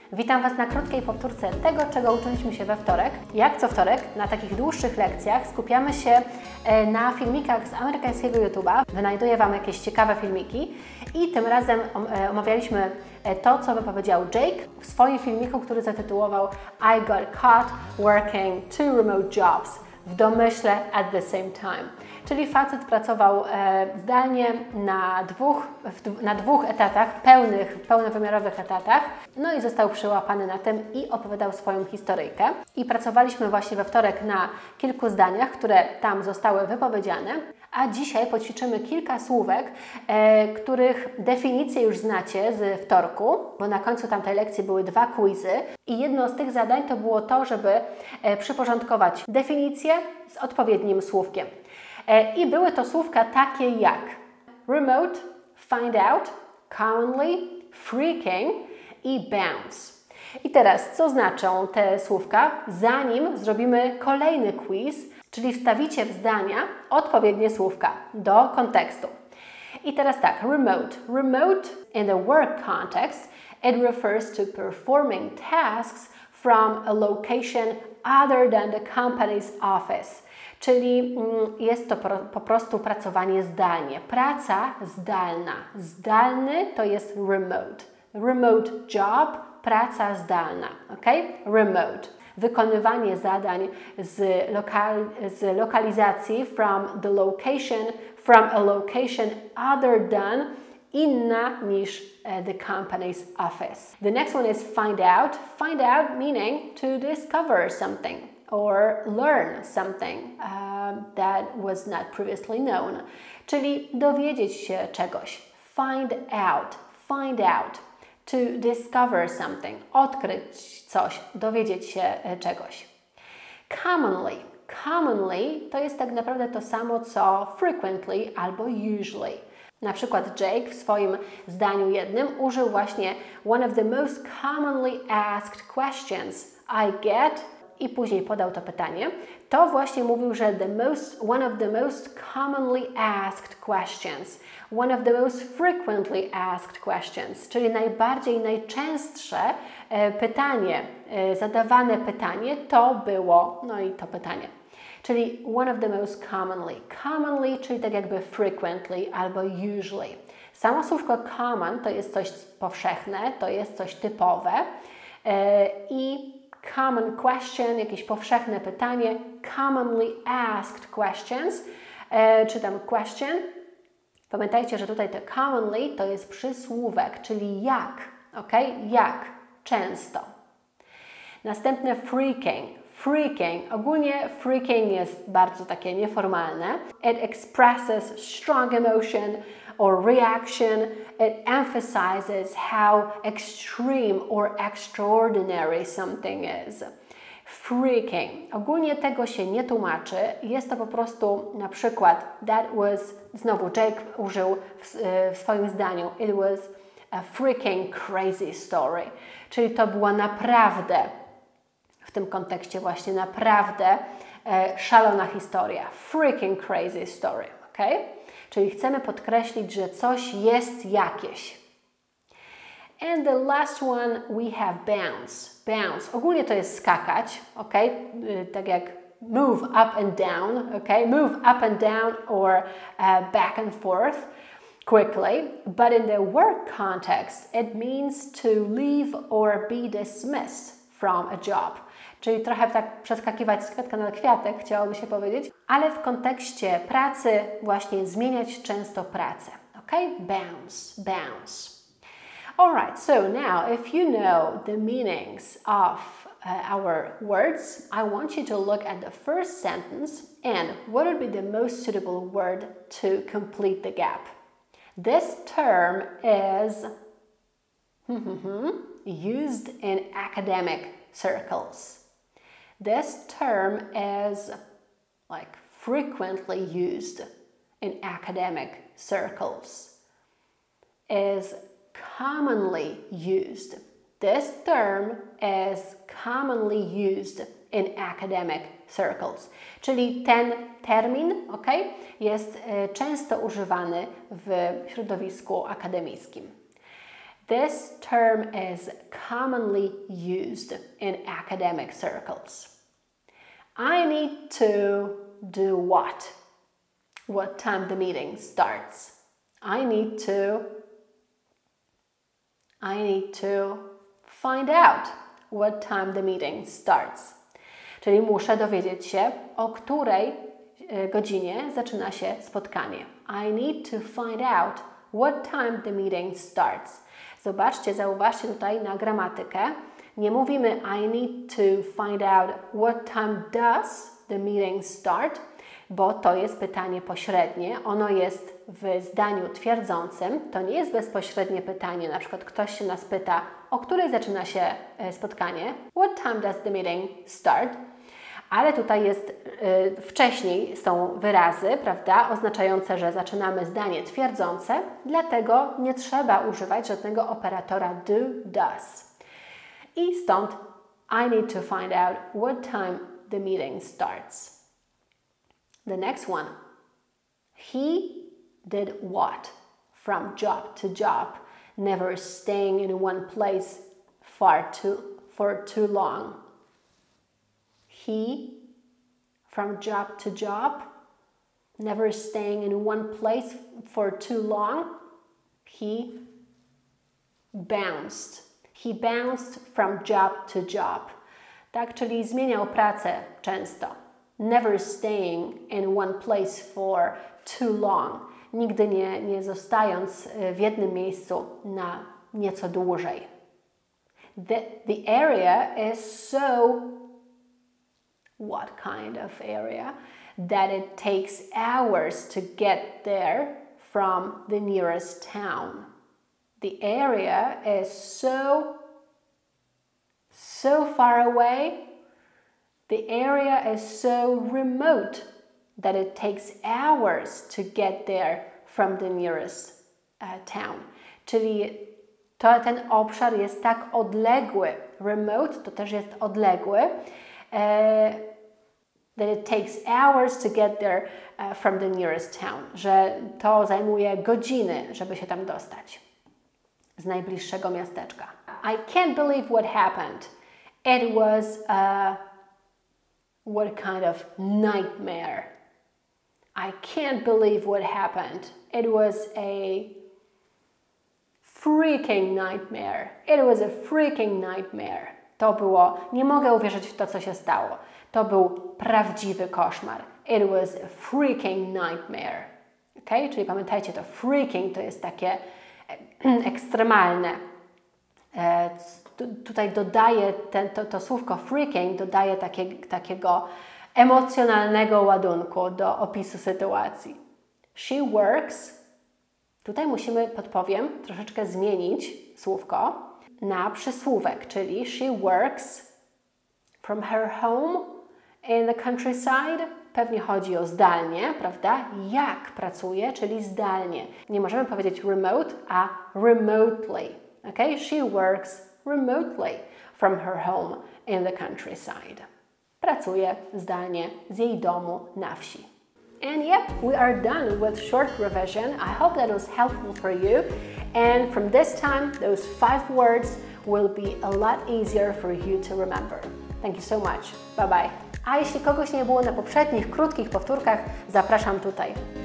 Witam Was na krótkiej powtórce tego, czego uczyliśmy się we wtorek. Jak co wtorek, na takich dłuższych lekcjach skupiamy się na filmikach z amerykańskiego YouTube'a. Wynajduję Wam jakieś ciekawe filmiki i tym razem omawialiśmy to, co wypowiedział Jake w swoim filmiku, który zatytułował I got caught working two remote jobs w domyśle at the same time. Czyli facet pracował zdalnie na dwóch etatach, pełnowymiarowych etatach, no i został przyłapany na tym i opowiadał swoją historyjkę. I pracowaliśmy właśnie we wtorek na kilku zdaniach, które tam zostały wypowiedziane, a dzisiaj poćwiczymy kilka słówek, których definicje już znacie z wtorku, bo na końcu tamtej lekcji były 2 quizy i jedno z tych zadań to było to, żeby przyporządkować definicję z odpowiednim słówkiem. I były to słówka takie jak remote, find out, commonly, freaking i bounce. I teraz, co znaczą te słówka, zanim zrobimy kolejny quiz, czyli wstawicie w zdania odpowiednie słówka do kontekstu. I teraz tak, remote. Remote in the work context, it refers to performing tasks from a location other than the company's office. Czyli jest to po prostu pracowanie zdalnie. Praca zdalna. Zdalny to jest remote. Remote job, praca zdalna. Ok? Remote. Wykonywanie zadań z lokalizacji from a location other than, inna niż the company's office. The next one is find out. Find out meaning to discover something or learn something that was not previously known. Czyli dowiedzieć się czegoś. Find out. Find out. To discover something. Odkryć coś. Dowiedzieć się czegoś. Commonly. Commonly to jest tak naprawdę to samo co frequently albo usually. Na przykład Jake w swoim zdaniu jednym użył właśnie one of the most commonly asked questions I get i później podał to pytanie. To właśnie mówił, że one of the most commonly asked questions, one of the most frequently asked questions, czyli najczęstsze pytanie, zadawane pytanie to było, no i to pytanie. Czyli one of the most commonly. Commonly, czyli tak jakby frequently albo usually. Samo słówko common to jest coś powszechne, to jest coś typowe i common question, jakieś powszechne pytanie, commonly asked questions, czy tam question. Pamiętajcie, że tutaj to commonly to jest przysłówek, czyli jak, ok? Jak, często. Następne freaking. Freaking. Ogólnie freaking jest bardzo takie nieformalne. It expresses strong emotion or reaction. It emphasizes how extreme or extraordinary something is. Freaking. Ogólnie tego się nie tłumaczy. Jest to po prostu na przykład znowu Jake użył w swoim zdaniu it was a freaking crazy story. Czyli to była naprawdę w tym kontekście właśnie naprawdę szalona historia. Freaking crazy story, ok? Czyli chcemy podkreślić, że coś jest jakieś. And the last one we have bounce. Bounce. Ogólnie to jest skakać, ok? Tak jak move up and down, ok? Move up and down or back and forth quickly. But in the work context, it means to leave or be dismissed from a job. Czyli trochę tak przeskakiwać z kwiatka na kwiatek, chciałoby się powiedzieć, ale w kontekście pracy właśnie zmieniać często pracę. Ok? Bounce, bounce. Alright, so now if you know the meanings of our words, I want you to look at the first sentence and what would be the most suitable word to complete the gap. This term is used in academic circles. This term is frequently used in academic circles. Is commonly used. This term is commonly used in academic circles. Czyli ten termin, ok, jest często używany w środowisku akademickim. This term is commonly used in academic circles. I need to do what? What time the meeting starts? I need to find out what time the meeting starts. Czyli muszę dowiedzieć się, o której godzinie zaczyna się spotkanie. I need to find out what time the meeting starts. Zobaczcie, zauważcie tutaj na gramatykę. Nie mówimy I need to find out what time does the meeting start, bo to jest pytanie pośrednie. Ono jest w zdaniu twierdzącym. To nie jest bezpośrednie pytanie. Na przykład ktoś się nas pyta, o której zaczyna się spotkanie. What time does the meeting start? Ale tutaj jest wcześniej są wyrazy, prawda, oznaczające, że zaczynamy zdanie twierdzące, dlatego nie trzeba używać żadnego operatora do, does. I stąd I need to find out what time the meeting starts. The next one. He did what? From job to job, never staying in one place for too long. He, from job to job, never staying in one place for too long. He bounced. He bounced from job to job. Tak, czyli zmieniał pracę często. Never staying in one place for too long. Nigdy nie zostając w jednym miejscu na nieco dłużej. The area is so... What kind of area? That it takes hours to get there from the nearest town. The area is so far away. The area is so remote that it takes hours to get there from the nearest town. Czyli ten obszar jest tak odległy. Remote to też jest odległy. That it takes hours to get there from the nearest town, że to zajmuje godziny, żeby się tam dostać z najbliższego miasteczka. I can't believe what happened. It was what kind of nightmare. I can't believe what happened. It was a freaking nightmare. It was a freaking nightmare. To było, nie mogę uwierzyć w to, co się stało. To był prawdziwy koszmar. It was a freaking nightmare. Okay? Czyli pamiętajcie, to freaking to jest takie ekstremalne. Tutaj dodaje, to słówko freaking dodaje takiego emocjonalnego ładunku do opisu sytuacji. She works. Tutaj musimy, podpowiem, troszeczkę zmienić słówko na przysłówek, czyli she works from her home in the countryside. Pewnie chodzi o zdalnie, prawda? Jak pracuje, czyli zdalnie. Nie możemy powiedzieć remote, a remotely. Okay? She works remotely from her home in the countryside. Pracuje zdalnie z jej domu na wsi. And yep, we are done with short revision. I hope that was helpful for you. And from this time, those 5 words will be a lot easier for you to remember. Thank you so much. Bye bye. A jeśli kogoś nie było na poprzednich krótkich powtórkach, zapraszam tutaj.